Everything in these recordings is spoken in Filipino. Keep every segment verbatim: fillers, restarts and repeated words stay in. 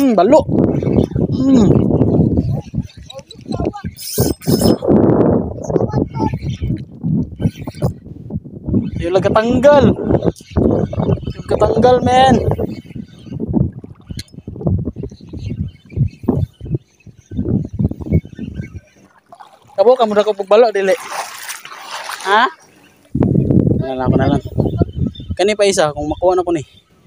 Hmm, balo. Hmm. Yung laga tanggal. Yung katanggal, men. Kabo kamu udah kebalok dili. Ha? Na lang, ako na lang. Kani pa isa kung makuha na ko ni.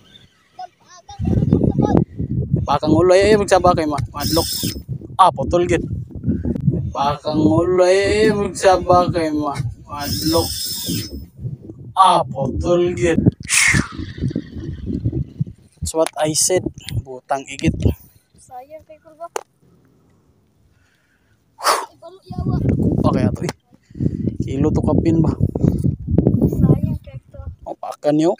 Pakang ulo ay magsaba kay madlok. Ah, putol gid. Pakang ulo ay magsaba kay madlok. Ah, putol gid. That's what I said. Butang igit. Sayang kay kurba. Okay ato eh. Kilo to kapin ba? Sayang kay to. O pakan yo.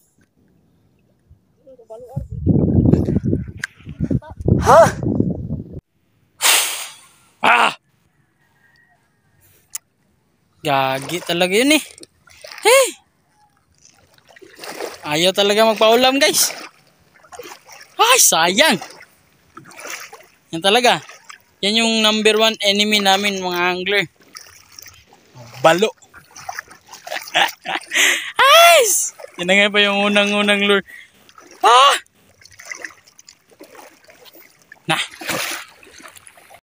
Ha? Ah! Gagi talaga yun eh. Hey! Ayaw talaga magpaulam guys. Ay, sayang. Yan talaga. Yan yung number one enemy namin mga angler. Balo. Ay! Yan na nga pa yung unang-unang lure. Ah!